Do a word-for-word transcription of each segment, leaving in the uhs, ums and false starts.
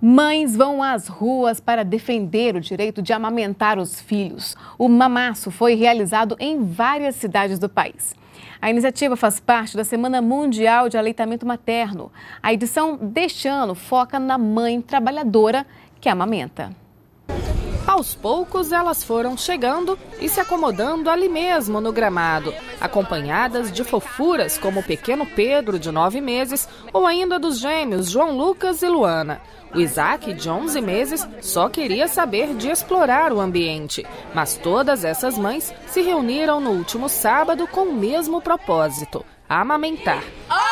Mães vão às ruas para defender o direito de amamentar os filhos. O mamaço foi realizado em várias cidades do país. A iniciativa faz parte da Semana Mundial de Aleitamento Materno. A edição deste ano foca na mãe trabalhadora que amamenta. Aos poucos, elas foram chegando e se acomodando ali mesmo no gramado, acompanhadas de fofuras como o pequeno Pedro, de nove meses, ou ainda dos gêmeos João Lucas e Luana. O Isaac, de onze meses, só queria saber de explorar o ambiente. Mas todas essas mães se reuniram no último sábado com o mesmo propósito: amamentar.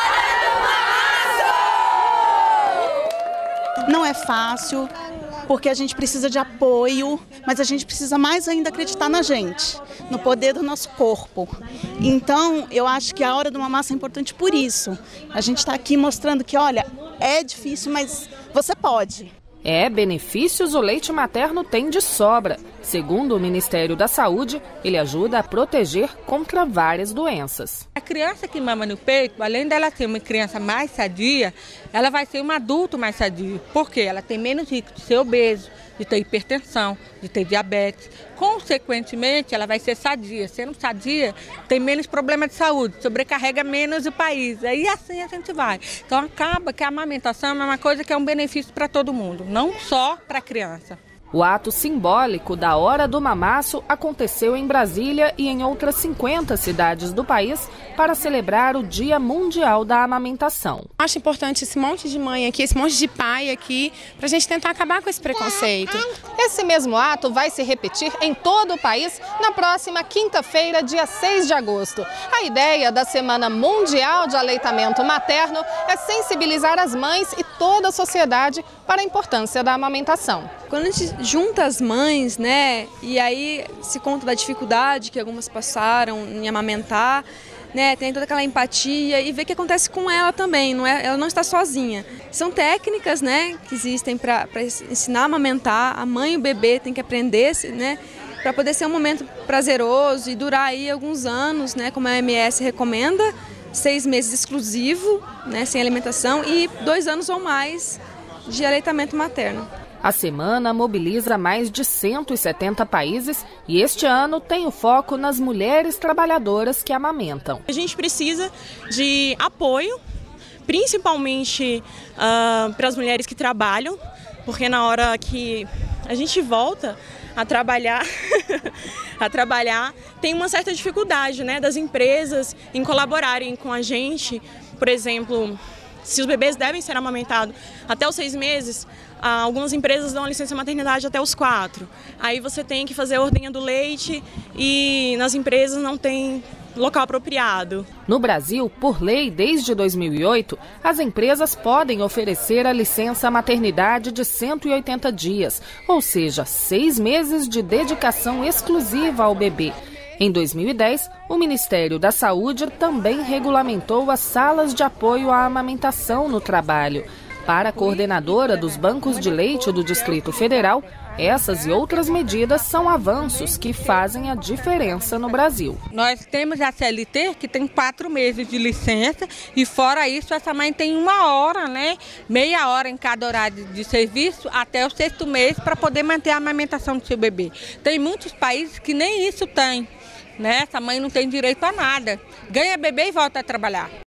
Não é fácil, porque a gente precisa de apoio, mas a gente precisa mais ainda acreditar na gente, no poder do nosso corpo. Então, eu acho que a hora do mamaço é importante por isso. A gente está aqui mostrando que, olha, é difícil, mas você pode. É, benefícios o leite materno tem de sobra. Segundo o Ministério da Saúde, ele ajuda a proteger contra várias doenças. A criança que mama no peito, além dela ser uma criança mais sadia, ela vai ser um adulto mais sadio. Por quê? Ela tem menos risco de ser obeso, de ter hipertensão, de ter diabetes. Consequentemente, ela vai ser sadia. Sendo sadia, tem menos problema de saúde, sobrecarrega menos o país. Aí assim a gente vai. Então acaba que a amamentação é uma coisa que é um benefício para todo mundo, não só para a criança. O ato simbólico da Hora do Mamaço aconteceu em Brasília e em outras cinquenta cidades do país para celebrar o Dia Mundial da Amamentação. Acho importante esse monte de mãe aqui, esse monte de pai aqui, para a gente tentar acabar com esse preconceito. Esse mesmo ato vai se repetir em todo o país na próxima quinta-feira, dia seis de agosto. A ideia da Semana Mundial de Aleitamento Materno é sensibilizar as mães e toda a sociedade para a importância da amamentação. Quando a gente junta as mães, né, e aí se conta da dificuldade que algumas passaram em amamentar, né, tem toda aquela empatia e vê o que acontece com ela também, não é, ela não está sozinha. São técnicas, né, que existem para ensinar a amamentar, a mãe e o bebê tem que aprender, né, para poder ser um momento prazeroso e durar aí alguns anos, né, como a O M S recomenda, seis meses exclusivo, né, sem alimentação e dois anos ou mais de aleitamento materno. A semana mobiliza mais de cento e setenta países e este ano tem o foco nas mulheres trabalhadoras que amamentam. A gente precisa de apoio, principalmente uh, para as mulheres que trabalham, porque na hora que a gente volta a trabalhar, a trabalhar, tem uma certa dificuldade, né, das empresas em colaborarem com a gente. Por exemplo, se os bebês devem ser amamentados até os seis meses, algumas empresas dão a licença maternidade até os quatro. Aí você tem que fazer a ordenha do leite e nas empresas não tem local apropriado. No Brasil, por lei, desde dois mil e oito, as empresas podem oferecer a licença maternidade de cento e oitenta dias, ou seja, seis meses de dedicação exclusiva ao bebê. Em dois mil e dez, o Ministério da Saúde também regulamentou as salas de apoio à amamentação no trabalho. Para a coordenadora dos bancos de leite do Distrito Federal, essas e outras medidas são avanços que fazem a diferença no Brasil. Nós temos a C L T, que tem quatro meses de licença, e fora isso, essa mãe tem uma hora, né? Meia hora em cada horário de serviço, até o sexto mês, para poder manter a amamentação do seu bebê. Tem muitos países que nem isso tem, né? Essa mãe não tem direito a nada. Ganha bebê e volta a trabalhar.